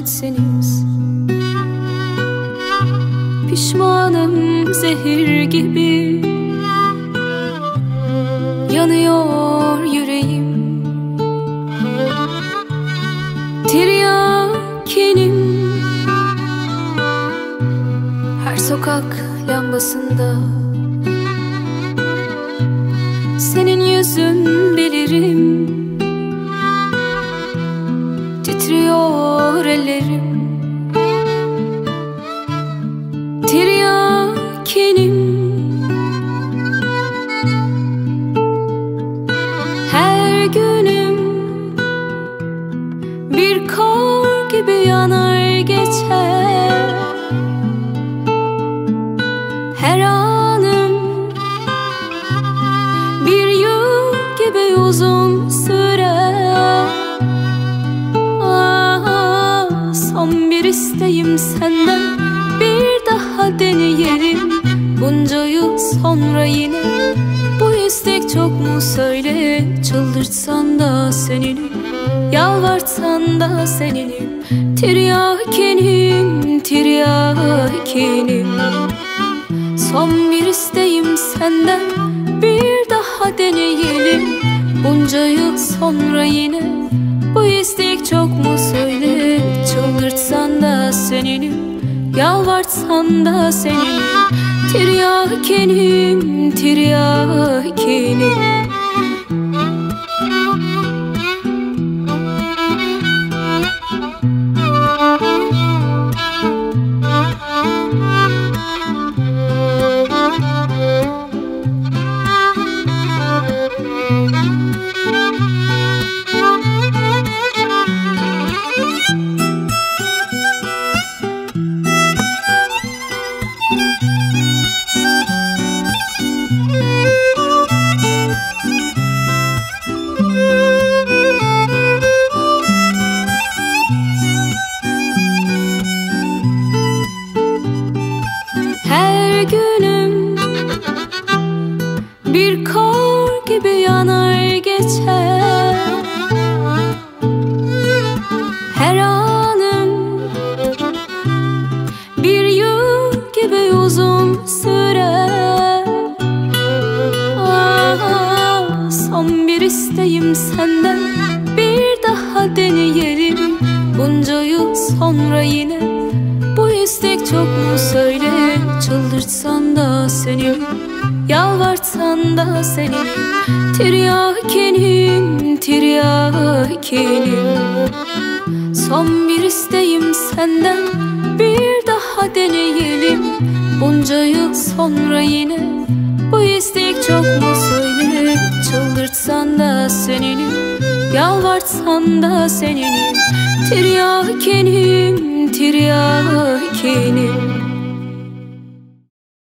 etseniz. Pişmanım zehir gibi, yanıyor yüreğim. Tiryakinim her sokak lambasında. Senin yüzün bilirim, titriyor ellerim. Tiryakinim her günüm bir kor gibi yanar geçer. Her anım bir yıl gibi uzun sürer. Son bir isteğim senden, bir daha deneyelim. Bunca yıl sonra yine bu istek çok mu söyle. Çıldırtsan da seninim, yalvartsan da seninim. Tiryakinim, tiryakinim. Son bir isteğim senden, bir daha deneyelim. Bunca yıl sonra yine bu istek çok mu söyle. Çıldırtsan da seninim, yalvartsan da seninim. Tiryakinim, tiryakinim. Her günüm bir kor gibi yanar geçer. Her anım bir yıl gibi uzun sürer. Son bir isteğim senden, bir daha deneyelim. Bunca yıl sonra yine bu istek çok mu söyle. Çıldırtsan da seninim, yalvartsan da seninim. Tiryakinim, tiryakinim. Son bir isteğim senden, bir daha deneyelim. Bunca yıl sonra yine bu istek çok mu söyle. Çıldırtsan da seninim, yalvartsan da seninim. Tiryakinim, tiryakinim.